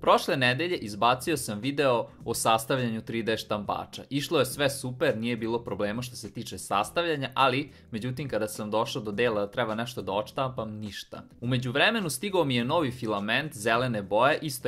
Prošle nedelje izbacio sam video o sastavljanju 3D štampača. Išlo je sve super, nije bilo problema što se tiče sastavljanja, ali međutim kada sam došao do dela da treba nešto da odštampam, ništa. U međuvremenu stigao mi je novi filament zelene boje, isto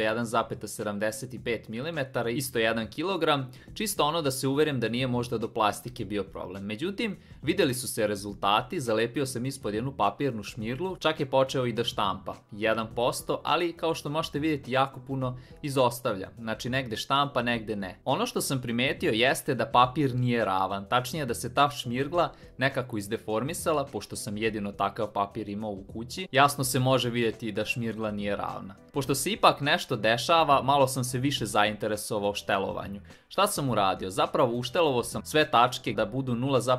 1,75 mm, isto 1 kg, čisto ono da se uverim da nije možda do plastike bio problem. Međutim, videli su se rezultati, zalepio sam ispod jednu papirnu šmirglu, čak je počeo i da štampa. 1%, ali kao što možete vidjeti jako puno izostavlja. Znači negde štampa, negde ne. Ono što sam primetio jeste da papir nije ravan, tačnije da se ta šmirgla nekako izdeformisala, pošto sam jedino takav papir imao u kući. Jasno se može vidjeti da šmirgla nije ravna. Pošto se ipak nešto dešava, malo sam se više zainteresovao štelovanju. Šta sam uradio? Zapravo uštelovao sam sve tačke da budu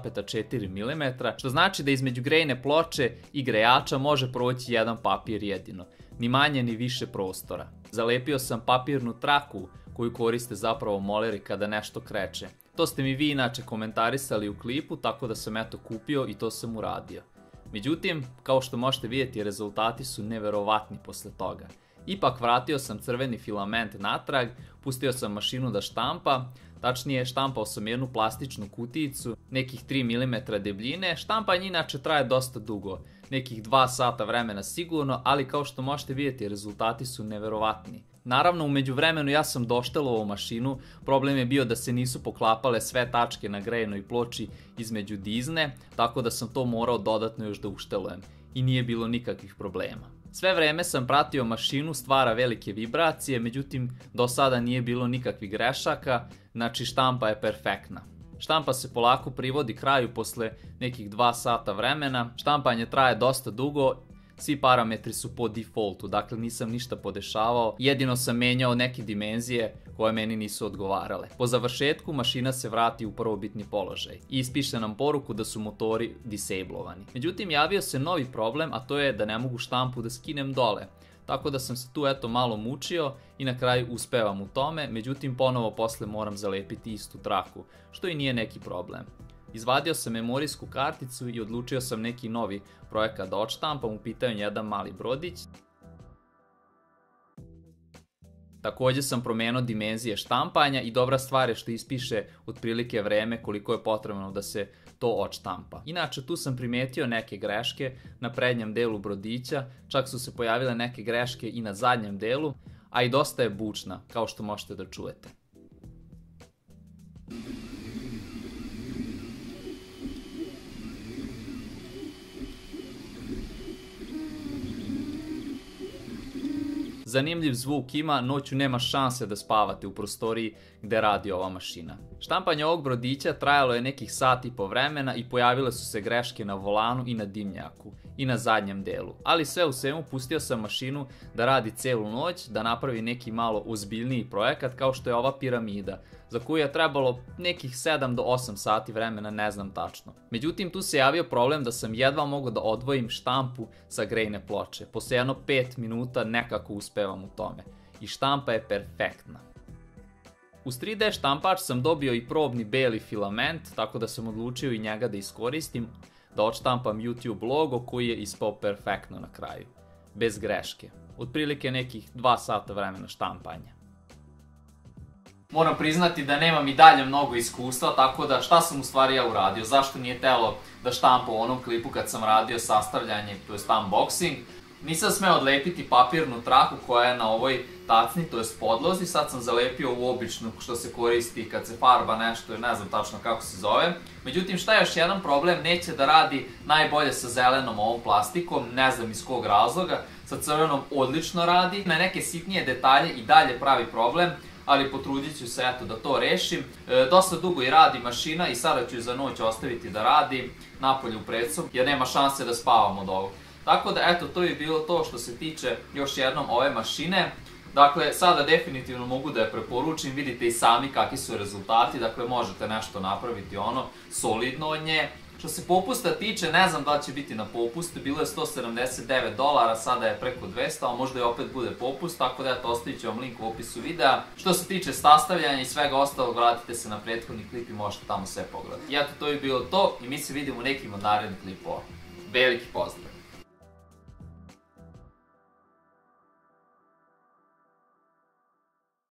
0,4 mm, što znači da između grejne ploče i grejača može proći jedan papir jedino. Ni manje ni više prostora. Zalepio sam papirnu traku koju koriste zapravo moleri kada nešto kreće. To ste mi vi inače komentarisali u klipu, tako da sam eto kupio i to sam uradio. Međutim, kao što možete vidjeti, rezultati su neverovatni posle toga. Ipak vratio sam crveni filament natrag, pustio sam mašinu da štampa, tačnije štampao sam jednu plastičnu kutijicu, nekih 3 mm debljine. Štampanje inače traje dosta dugo, nekih 2 sata vremena sigurno, ali kao što možete vidjeti, rezultati su neverovatni. Naravno, u međuvremenu ja sam doštelovao mašinu, problem je bio da se nisu poklapale sve tačke na grejnoj ploči između dizne, tako da sam to morao dodatno još da uštelujem i nije bilo nikakvih problema. Sve vreme sam pratio mašinu, stvara velike vibracije, međutim do sada nije bilo nikakvih grešaka, znači štampa je perfektna. Štampa se polako privodi kraju posle nekih 2 sata vremena, štampanje traje dosta dugo, svi parametri su po defaultu, dakle nisam ništa podešavao, jedino sam menjao neke dimenzije koje meni nisu odgovarale. Po završetku mašina se vrati u prvobitni položaj i ispiše nam poruku da su motori disablovani. Međutim, javio se novi problem, a to je da ne mogu štampu da skinem dole. Tako da sam se tu eto malo mučio i na kraju uspevam u tome, međutim ponovo posle moram zalepiti istu traku, što i nije neki problem. Izvadio sam memorijsku karticu i odlučio sam neki novi projekat da odštampam, u pitanju jedan mali brodić. Također sam promenio dimenzije štampanja i dobra stvar je što ispiše otprilike vreme koliko je potrebno da se to odštampa. Inače, tu sam primetio neke greške na prednjem delu brodića, čak su se pojavile neke greške i na zadnjem delu, a i dosta je bučna, kao što možete da čujete. Zanimljiv zvuk ima, noću nema šanse da spavate u prostoriji gde radi ova mašina. Štampanje ovog brodića trajalo je nekih sat i po vremena i pojavile su se greške na volanu i na dimnjaku i na zadnjem delu. Ali sve u svemu pustio sam mašinu da radi celu noć, da napravi neki malo ozbiljniji projekat kao što je ova piramida, za koju je trebalo nekih 7 do 8 sati vremena, ne znam tačno. Međutim, tu se javio problem da sam jedva mogao da odvojim štampu sa grejne ploče. Posle jedno 5 minuta nekako uspevam u tome. I štampa je perfektna. Uz 3D štampač sam dobio i probni beli filament, tako da sam odlučio i njega da iskoristim, da odštampam YouTube logo koji je ispao perfektno na kraju. Bez greške. Otprilike nekih 2 sata vremena štampanja. Moram priznati da nemam i dalje mnogo iskustva, tako da šta sam u stvari ja uradio, zašto nije telo da štampa u onom klipu kad sam radio sastavljanje, to jest unboxing. Nisam smeo odlepiti papirnu traku koja je na ovoj tacni, to jest podlozi, sad sam zalepio u običnu što se koristi kad se farba nešto, ne znam tačno kako se zove. Međutim, šta je još jedan problem, neće da radi najbolje sa zelenom ovom plastikom, ne znam iz kog razloga, sa crvenom odlično radi, na neke sitnije detalje i dalje pravi problem, ali potrudit ću se eto da to rešim. Dosta dugo i radi mašina i sada ću za noć ostaviti da radi napolje u predsobu jer nema šanse da spavam od ovog. Tako da eto, to je bilo to što se tiče još jednom ove mašine. Dakle, sada definitivno mogu da je preporučim, vidite i sami kakvi su rezultati, dakle možete nešto napraviti ono solidno od nje. Što se popusta tiče, ne znam da li će biti na popustu, bilo je $179, sada je preko 200, a možda i opet bude popust, tako da eto, ostavit ću vam link u opisu videa. Što se tiče sastavljanja i svega ostalog, vratite se na prethodni klip i možete tamo sve pogledati. I eto, to je bilo to i mi se vidimo u nekim od narednih klipova. Veliki pozdrav!